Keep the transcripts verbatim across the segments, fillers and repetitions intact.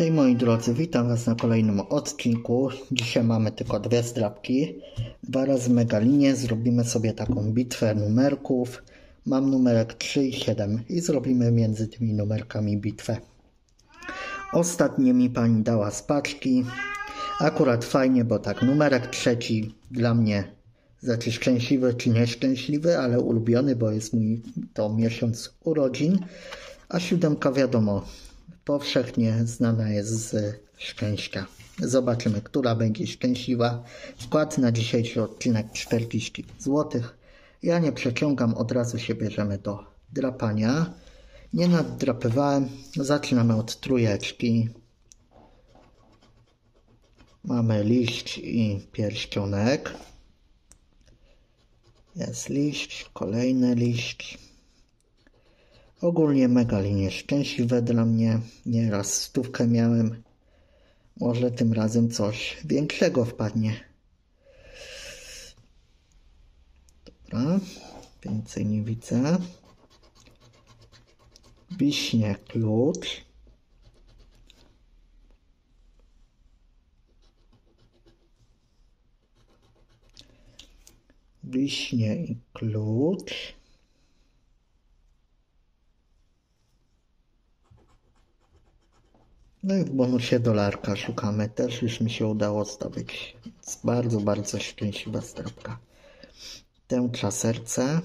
Hej moi drodzy, witam was na kolejnym odcinku. Dzisiaj mamy tylko dwie zdrabki. Dwa razy megalinie, zrobimy sobie taką bitwę numerków. Mam numerek trzy i siedem i zrobimy między tymi numerkami bitwę. Ostatnio mi pani dała z paczki. Akurat fajnie, bo tak numerek trzeci dla mnie, znaczy szczęśliwy czy nieszczęśliwy, ale ulubiony, bo jest mój to miesiąc urodzin. A siódemka wiadomo, powszechnie znana jest z szczęścia. Zobaczymy, która będzie szczęśliwa. Wkład na dzisiejszy odcinek czterdzieści złotych. Ja nie przeciągam, od razu się bierzemy do drapania. Nie naddrapywałem. Zaczynamy od trójeczki. Mamy liść i pierścionek. Jest liść, kolejny liść. Ogólnie mega linie szczęśliwe dla mnie. Nieraz stówkę miałem. Może tym razem coś większego wpadnie. Dobra, więcej nie widzę. Wiśnie klucz. Wiśnie i klucz. No i w bonusie dolarka szukamy. Też już mi się udało zdobyć. Jest bardzo, bardzo szczęśliwa zdrabka. Tęcza serce.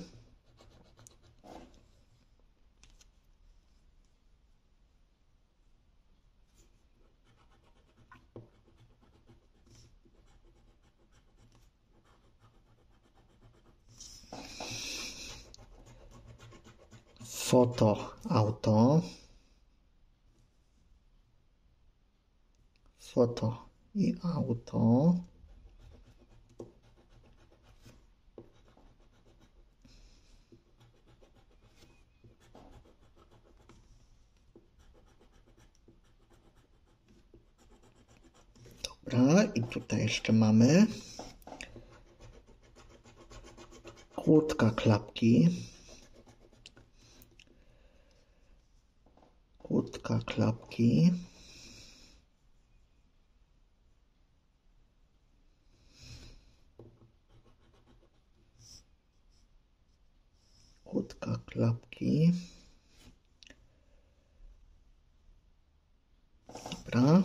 Foto auto. Foto i auto. Dobra, i tutaj jeszcze mamy kłódka klapki. Kłódka klapki. Kłódka klapki. Dobra.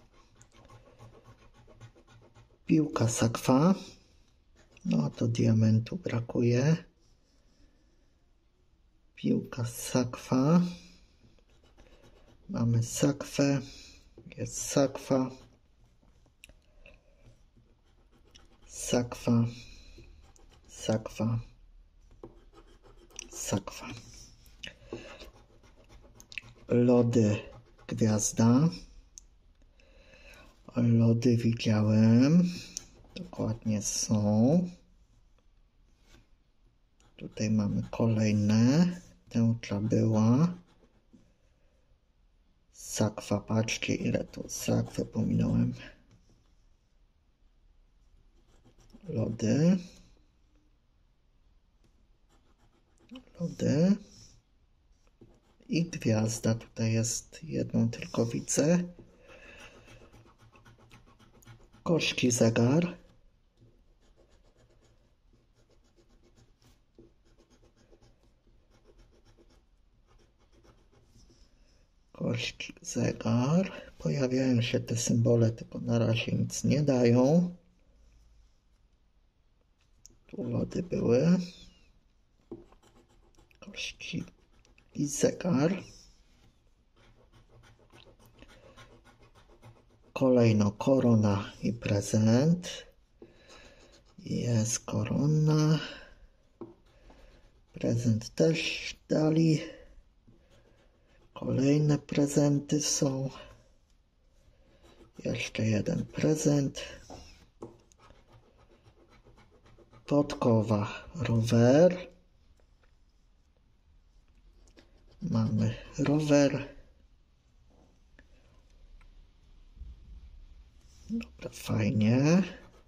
Piłka sakwa. No to diamentu brakuje. Piłka sakwa. Mamy sakwę. Jest sakwa. Sakwa. Sakwa. Sakwa. Lody gwiazda. Lody widziałem. Dokładnie są. Tutaj mamy kolejne. Tęcza była. Sakwa. Patrzcie, ile tu sakwy pominąłem. Lody. Lody. I gwiazda. Tutaj jest jedną tylko widzę. Kości zegar. Kości zegar. Pojawiają się te symbole, tylko na razie nic nie dają. Tu lody były. Kości i zegar. Kolejno korona i prezent. Jest korona. Prezent też dali. Kolejne prezenty są. Jeszcze jeden prezent. Podkowa rower. Mamy rower. Dobra, fajnie.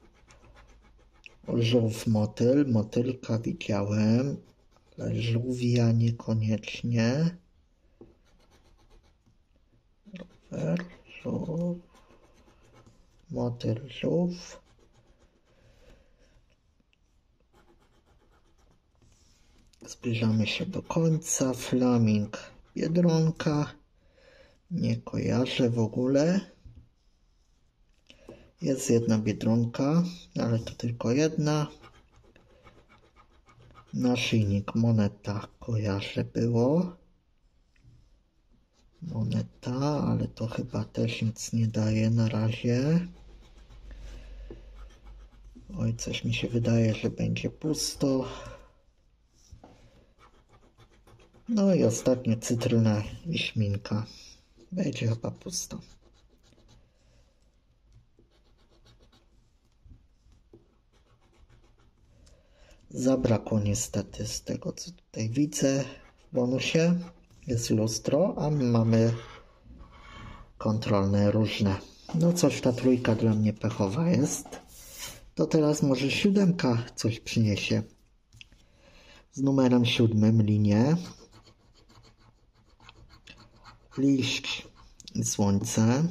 Żółw motyl. Motylka widziałem, ale żółwia niekoniecznie. Rower. żółw, motyl żółw. Zbliżamy się do końca. Flaming biedronka. Nie kojarzę w ogóle. Jest jedna biedronka, ale to tylko jedna. Naszyjnik moneta kojarzę było. Moneta, ale to chyba też nic nie daje na razie. Oj, coś mi się wydaje, że będzie pusto. No i ostatnie cytryna i śminka. Będzie chyba pusto. Zabrakło niestety z tego, co tutaj widzę w bonusie. Jest lustro, a my mamy kontrolne różne. No coś ta trójka dla mnie pechowa jest. To teraz może siódemka coś przyniesie. Z numerem siódmym linię. Liść i słońce.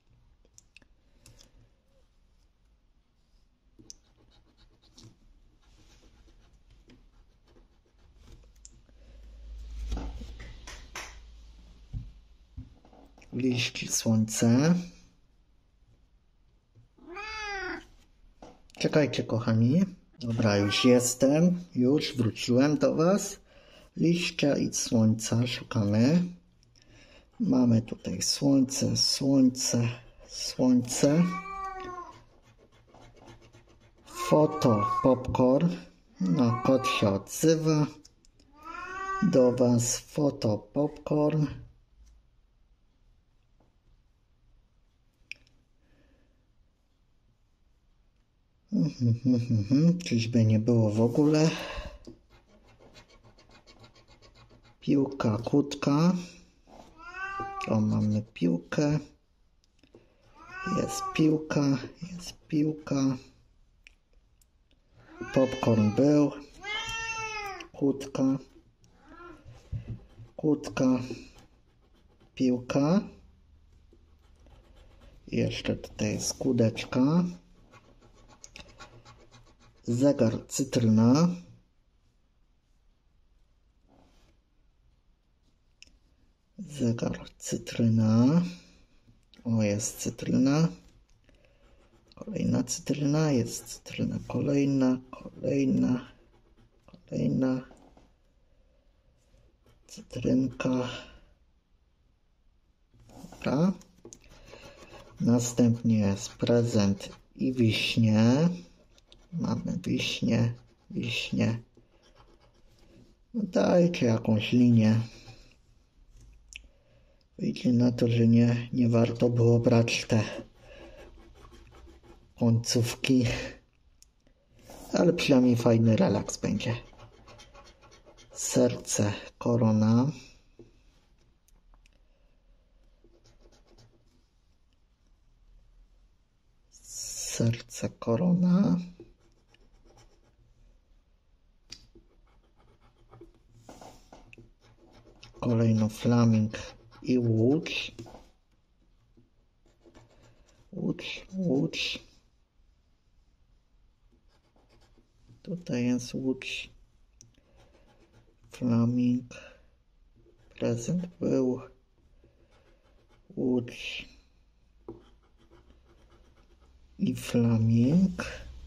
Liść i słońce. Czekajcie, kochani. Dobra, już jestem. Już wróciłem do Was. Liścia i słońca szukamy. Mamy tutaj słońce, słońce, słońce. Foto, popcorn. No, kot się odzywa. Do Was foto, popcorn. Czyżby nie było w ogóle. Piłka, kłódka. O, mamy piłkę. Jest piłka, jest piłka. Popcorn był. Kłódka. Kłódka. Piłka. Jeszcze tutaj jest kłódeczka. Zegar, cytryna. Zegar, cytryna. O, jest cytryna. Kolejna cytryna. Jest cytryna. Kolejna, kolejna, kolejna. Cytrynka. Dobra. Następnie jest prezent i wiśnie. Mamy wiśnie, wiśnie. No dajcie jakąś linię. Wyjdzie na to, że nie, nie warto było brać te końcówki. Ale przynajmniej fajny relaks będzie. Serce, korona. Serce, korona. Kolejno flaming i łódź. Łódź, łódź. Tutaj jest łódź. Flaming. Prezent był. Łódź. I flaming.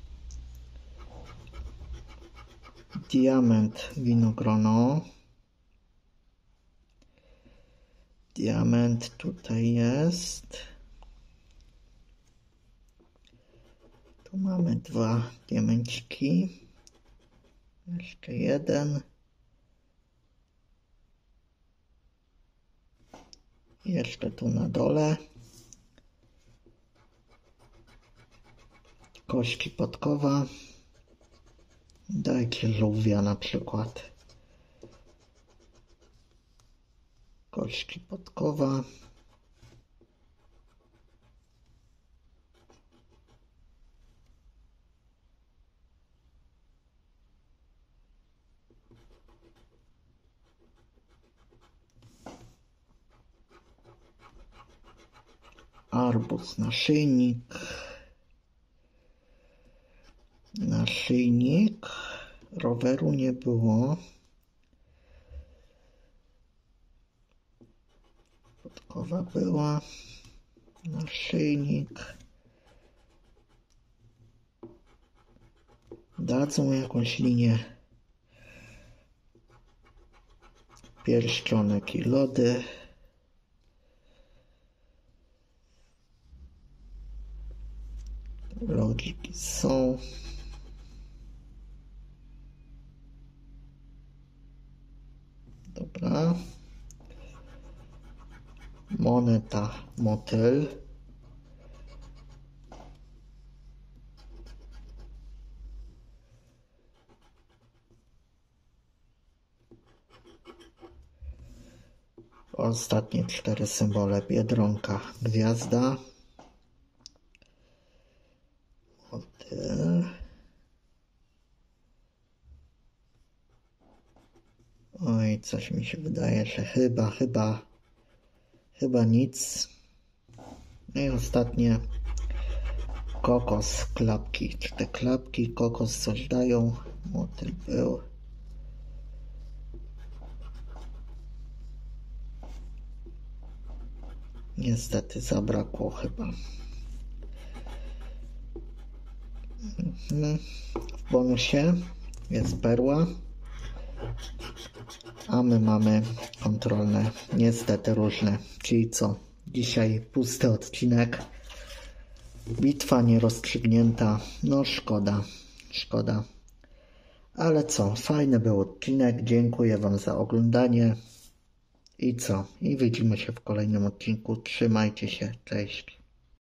Diament, winogrono. Diament tutaj jest. Tu mamy dwa diamenciki. Jeszcze jeden. Jeszcze tu na dole. Kości podkowa. Dajcie żółwia na przykład. Kości podkowa. arbuz, naszyjnik, naszyjnik, roweru nie było, podkowa była, naszyjnik, dadzą jakąś linię, pierścionek i lody, logiki są, dobra, moneta, motyl, ostatnie cztery symbole, biedronka, gwiazda, motyl, oj, coś mi się wydaje, że chyba, chyba, chyba nic. No i ostatnie kokos, klapki, czy te klapki, kokos coś dają, motyl był. Niestety zabrakło chyba. W bonusie jest perła, a my mamy kontrolne, niestety różne. Czyli co? Dzisiaj pusty odcinek. Bitwa nierozstrzygnięta. No szkoda, szkoda. Ale co? Fajny był odcinek. Dziękuję Wam za oglądanie. I co? I widzimy się w kolejnym odcinku. Trzymajcie się. Cześć.